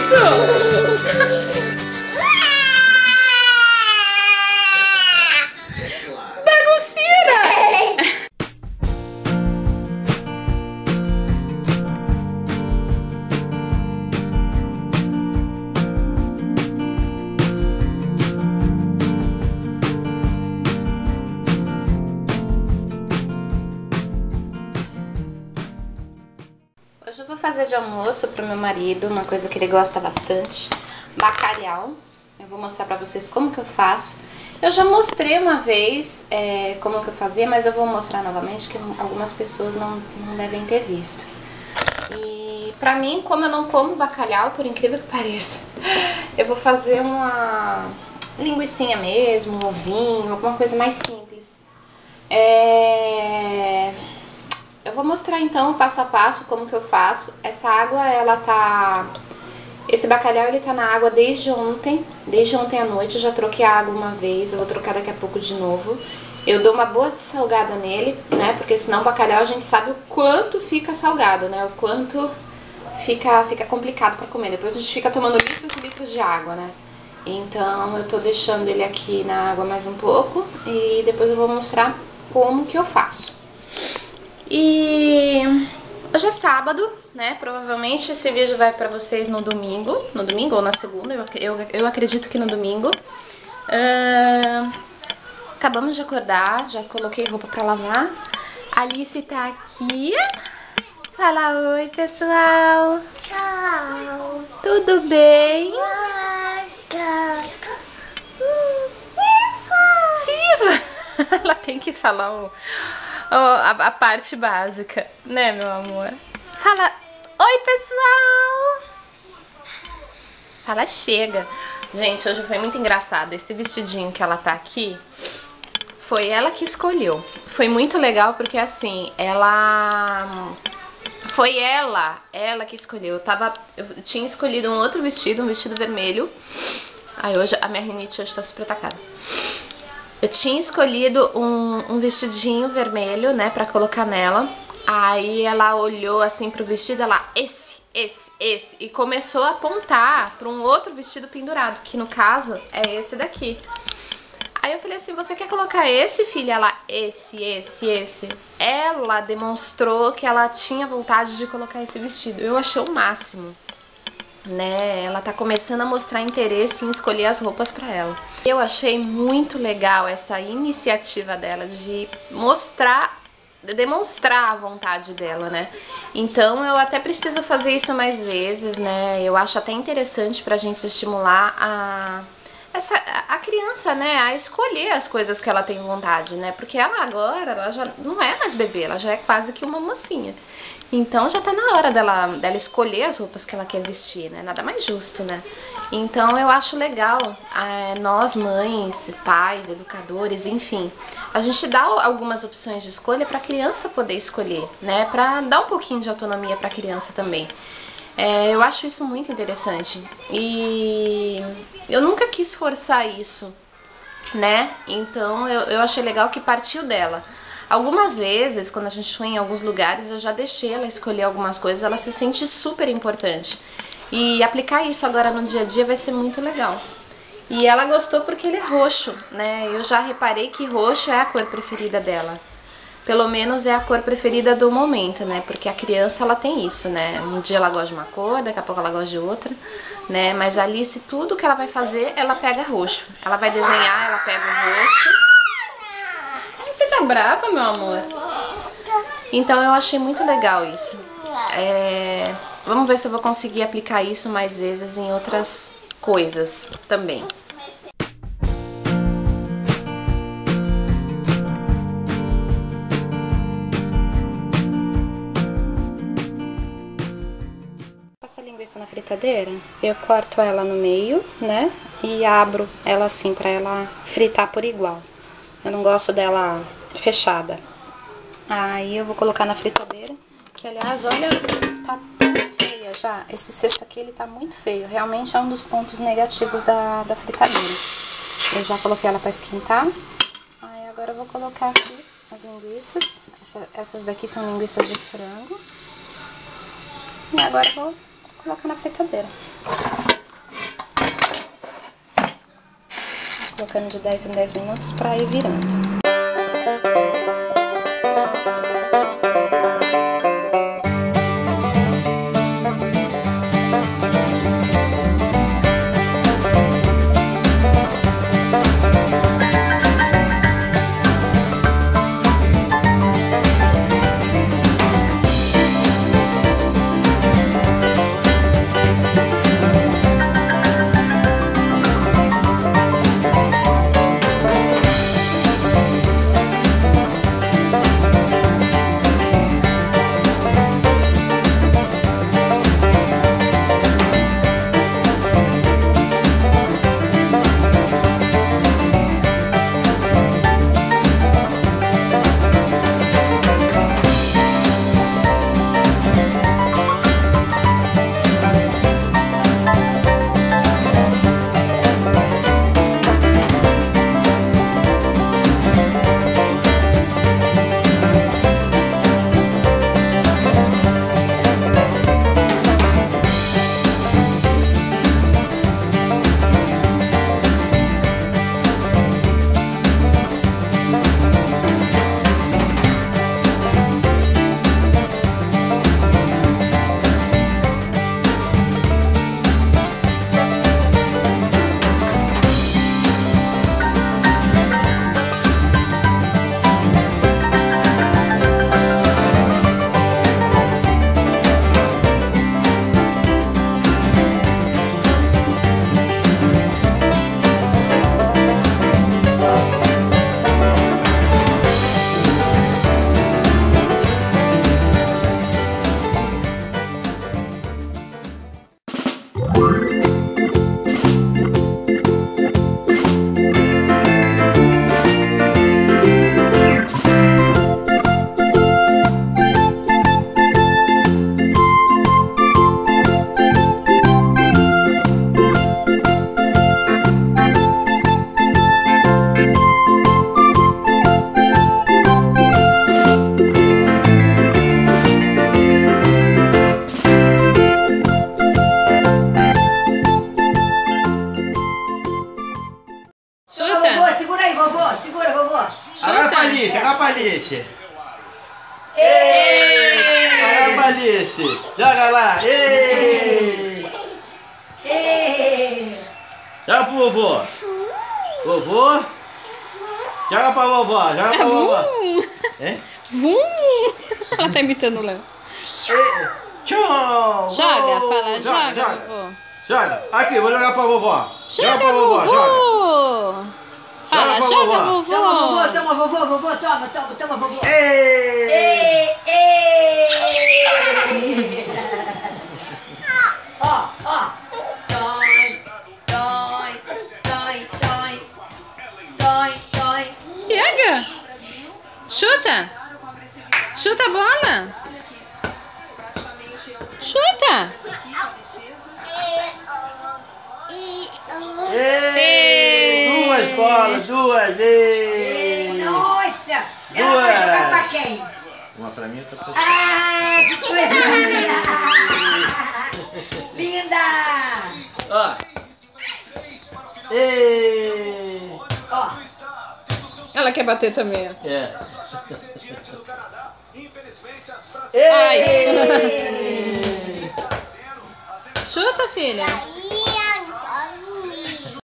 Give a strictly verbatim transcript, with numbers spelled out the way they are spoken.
Hoje eu vou fazer de almoço pro meu marido, uma coisa que ele gosta bastante, bacalhau. Eu vou mostrar pra vocês como que eu faço. Eu já mostrei uma vez é, como que eu fazia, mas eu vou mostrar novamente, que algumas pessoas não, não devem ter visto. E pra mim, como eu não como bacalhau, por incrível que pareça, eu vou fazer uma linguicinha mesmo, um ovinho, alguma coisa mais simples. É... Eu vou mostrar então passo a passo como que eu faço. Essa água, ela tá... Esse bacalhau, ele tá na água desde ontem, desde ontem à noite. Eu já troquei a água uma vez, eu vou trocar daqui a pouco de novo. Eu dou uma boa de salgada nele, né? Porque senão o bacalhau a gente sabe o quanto fica salgado, né? O quanto fica, fica complicado pra comer. Depois a gente fica tomando litros e litros de água, né? Então eu tô deixando ele aqui na água mais um pouco e depois eu vou mostrar como que eu faço. E hoje é sábado, né? Provavelmente esse vídeo vai pra vocês no domingo, no domingo ou na segunda, eu, eu, eu acredito que no domingo. Uh, acabamos de acordar, já coloquei roupa pra lavar. A Alice tá aqui. Fala oi, pessoal. Tchau. Tudo bem? Viva! Ela tem que falar o... Oh, a, a parte básica, né, meu amor? Fala, oi, pessoal! Fala, chega. Gente, hoje foi muito engraçado. Esse vestidinho que ela tá aqui, foi ela que escolheu. Foi muito legal porque, assim, ela... Foi ela, ela que escolheu. Eu, tava, eu tinha escolhido um outro vestido, um vestido vermelho. Ai, hoje a minha rinite hoje tá super atacada. Eu tinha escolhido um, um vestidinho vermelho, né, pra colocar nela. Aí ela olhou assim pro vestido, ela, esse, esse, esse. E começou a apontar pra um outro vestido pendurado, que no caso é esse daqui. Aí eu falei assim, você quer colocar esse, filha? Ela, esse, esse, esse. Ela demonstrou que ela tinha vontade de colocar esse vestido. Eu achei o máximo. Né? Ela tá começando a mostrar interesse em escolher as roupas pra ela. Eu achei muito legal essa iniciativa dela de mostrar, de demonstrar a vontade dela, né? Então eu até preciso fazer isso mais vezes, né? Eu acho até interessante pra gente estimular a, essa, a criança, né? A escolher as coisas que ela tem vontade, né? Porque ela agora, ela já não é mais bebê, ela já é quase que uma mocinha. Então já tá na hora dela, dela escolher as roupas que ela quer vestir, né? Nada mais justo, né? Então eu acho legal, é, nós mães, pais, educadores, enfim, a gente dá algumas opções de escolha pra criança poder escolher, né? Pra dar um pouquinho de autonomia pra criança também. É, eu acho isso muito interessante. E eu nunca quis forçar isso, né? Então eu, eu achei legal que partiu dela. Algumas vezes, quando a gente foi em alguns lugares, eu já deixei ela escolher algumas coisas, ela se sente super importante. E aplicar isso agora no dia a dia vai ser muito legal. E ela gostou porque ele é roxo, né? Eu já reparei que roxo é a cor preferida dela. Pelo menos é a cor preferida do momento, né? Porque a criança, ela tem isso, né? Um dia ela gosta de uma cor, daqui a pouco ela gosta de outra, né? Mas a Alice, tudo que ela vai fazer, ela pega roxo. Ela vai desenhar, ela pega o roxo. Você tá brava, meu amor? Então eu achei muito legal isso. É... Vamos ver se eu vou conseguir aplicar isso mais vezes em outras coisas também. Passo a linguiça na fritadeira, eu corto ela no meio, né? E abro ela assim pra ela fritar por igual. Eu não gosto dela fechada. Aí eu vou colocar na fritadeira. Que aliás, olha, tá tão feia já. Esse cesto aqui, ele tá muito feio. Realmente é um dos pontos negativos da, da fritadeira. Eu já coloquei ela pra esquentar. Aí agora eu vou colocar aqui as linguiças. Essa, essas daqui são linguiças de frango. E agora eu vou colocar na fritadeira. Colocando de dez em dez minutos pra ir virando. Segura aí, vovô. Segura, vovô. Agora pra Alice, agora pra Alice. Agora pra Alice. Joga lá. Ei. Ei. Joga pro vovô. Vovô. Joga pra vovó, joga pra vovó. É? Vum! Ela tá imitando o Léo. Tchau. Joga, fala, joga, joga, vovô. Joga. Aqui, vou jogar pra vovó. Joga, pra vovô. Joga. Fala, joga, joga, vovó. vovô. Toma, vovô, toma, vovô, vovô, toma, toma, toma, vovô. Ei. Ei, ei. Ó, ó. Dói, dói, dói, dói. Dói, dói. Pega. Chuta. Chuta a bola. Chuta. Ei. Duas bolas, duas. Ei. Nossa. Ela vai jogar pra quem? Uma pra mim, outra pra você. Ah, que coisa linda! Linda! Ó. Ei. Ó. Ela quer bater também. É. Ai. Ei. Chuta, filha.